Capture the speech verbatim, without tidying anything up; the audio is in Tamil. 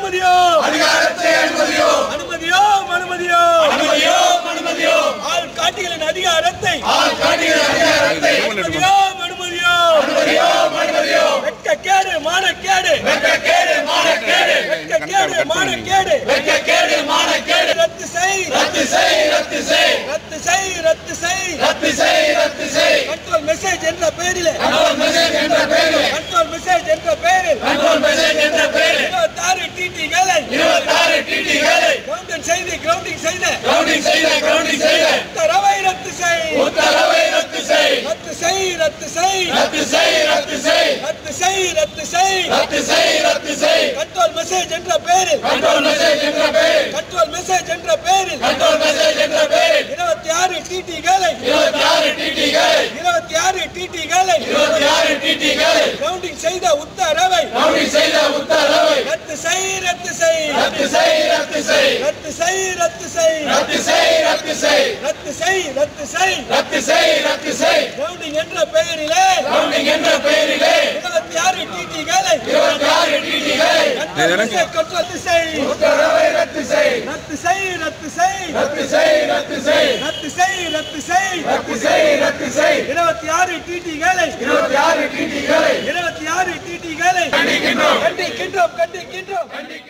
அனுமதியோ அதிகாரத்தை அனுமதியோ அனுமதியோ அனுமதியோ அனுமதியோ அனுமதியோ ஆள் காட்டிகளின் அதிகாரத்தை ஆள் காட்டிகளின் அதிகாரத்தை அனுமதியோ அனுமதியோ அனுமதியோ அனுமதியோ வெட்கக்கேடு மானக்கேடு வெட்கக்கேடு மானக்கேடு வெட்கக்கேடு மானக்கேடு வெட்கக்கேடு மானக்கேடு ரத்து செய் ரத்து செய் ரத்து செய் ரத்து செய் ரத்து செய் ரத்து செய் ரத்து செய் கண்ட்ரோல் மெசேஜ் என்ற பெயரிலே கண்ட்ரோல் மெசேஜ் என்ற பெயரில் கண்ட்ரோல் மெசேஜ் என்ற பெயரில் கண்ட்ரோல் மெசேஜ் என்ற பெயரில் இருபத்தாறு டிடிகளை இருபத்தாறு டிடிகளை கிரவுண்டிங் செய்து கிரவுண்டிங் செய்த கிரவுண்டிங் செய்த கிரவுண்டிங் செய்த உத்தரவை ரத்து செய் உத்தரவை ரத்து செய் ரத்து செய் ரத்து செய் ரத்து செய் ரத்து செய் ரத்து செய் ரத்து செய் ரத்து செய் ரத்து செய் கண்ட்ரோல் மெசேஜ் என்ற பெயரில் கண்ட்ரோல் மெசேஜ் என்ற பெயரில் கண்ட்ரோல் மெசேஜ் என்ற பெயரில் கண்ட்ரோல் மெசேஜ் என்ற பெயரில் இருபத்தி ஆறு டிடிகளை இருபத்தி ஆறு டிடிகளை இருபத்தி ஆறு டிடிகளை இருபத்தி ஆறு டிடிகளை கிரவுண்டிங் செய்த உத்தரவை கிரவுண்டிங் செய்த உத்தரவை ரத்து செய் ரத்து செய் ரத்து செய் ரத்து செய் ரத்து செய் ரத்து செய் ரத்து செய் ரத்து செய் ரத்து செய் ரத்து செய் ரத்து செய் ரத்து செய் கிரவுண்டிங் என்ற பெயரிலே கிரவுண்டிங் என்ற பெயரிலே இருபத்தி ஆறு டிடிகளை இருபத்தி ஆறு டிடிகளை ரத்து செய் உத்தரவை ரத்து செய் ரத்து செய் ரத்து செய் ரத்து செய் ரத்து செய் ரத்து செய் ரத்து செய் ரத்து செய் ரத்து செய் இருபத்தி ஆறு டிடிகளை இருபத்தி ஆறு டிடிகளை இருபத்தி ஆறு டிடிகளை கண்டிக்கின்றோம் கண்டிக்கின்றோம் கண்டிக்கின்றோம்